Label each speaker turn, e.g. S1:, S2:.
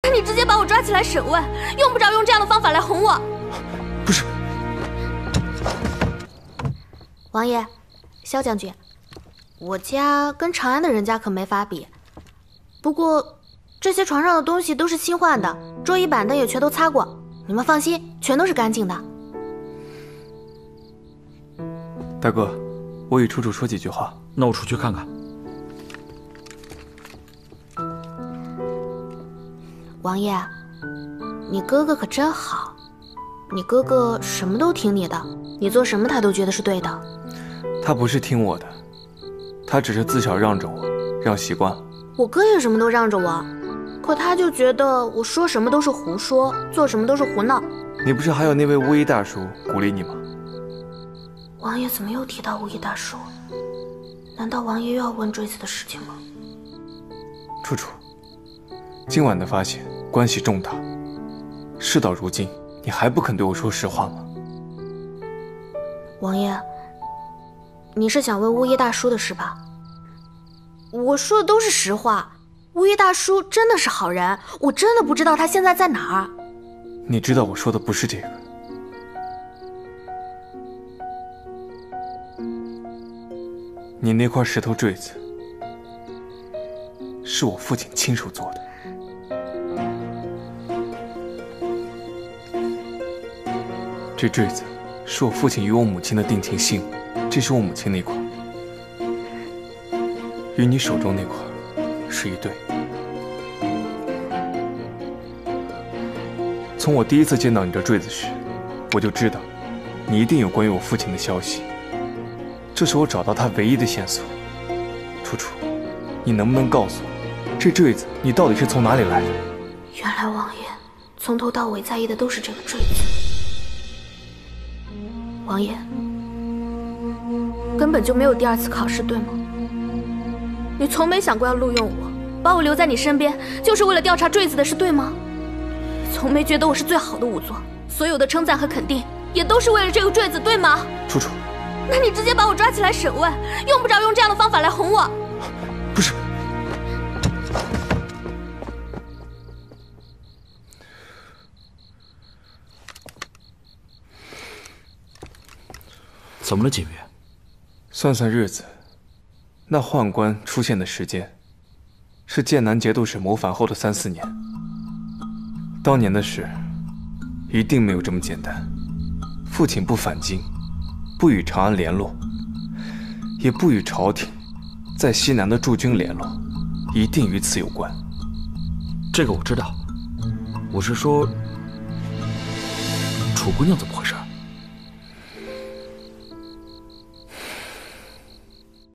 S1: 那你直接把我抓起来审问，用不着用这样的方法来哄我。
S2: 不是，
S1: 王爷，萧将军，我家跟长安的人家可没法比。不过，这些床上的东西都是新换的，桌椅板凳也全都擦过，你们放心，全都是干净的。
S2: 大哥，我与楚楚说几句话。
S3: 那我出去看看。
S1: 王爷，你哥哥可真好，你哥哥什么都听你的，你做什么他都觉得是对的。
S2: 他不是听我的，他只是自小让着我，让习惯了。
S1: 我哥也什么都让着我，可他就觉得我说什么都是胡说，做什么都是胡闹。
S2: 你不是还有那位巫医大叔鼓励你吗？
S1: 王爷怎么又提到巫医大叔？难道王爷又要问坠子的事情吗？
S2: 楚楚，今晚的发现关系重大，事到如今，你还不肯对我说实话吗？
S1: 王爷，你是想问巫医大叔的事吧？我说的都是实话，巫医大叔真的是好人，我真的不知道他现在在哪儿。
S2: 你知道我说的不是这个。你那块石头坠子，是我父亲亲手做的。这坠子是我父亲与我母亲的定情信物，这是我母亲那块，与你手中那块是一对。从我第一次见到你这坠子时，我就知道，你一定有关于我父亲的消息。这是我找到他唯一的线索。楚楚，你能不能告诉我，这坠子你到底是从哪里来的？
S1: 原来王爷从头到尾在意的都是这个坠子。王爷，根本就没有第二次考试，对吗？你从没想过要录用我，把我留在你身边，就是为了调查坠子的事，对吗？你从没觉得我是最好的仵作，所有的称赞和肯定也都是为了这个坠子，对吗？
S2: 楚楚，
S1: 那你直接把我抓起来审问，用不着用这样的方法来哄我。
S2: 不是，
S3: 怎么了，锦瑜？
S2: 算算日子，那宦官出现的时间，是剑南节度使谋反后的3、4年。当年的事，一定没有这么简单。父亲不返京，不与长安联络，也不与朝廷在西南的驻军联络，一定与此有关。
S3: 这个我知道，我是说，楚姑娘怎么回事？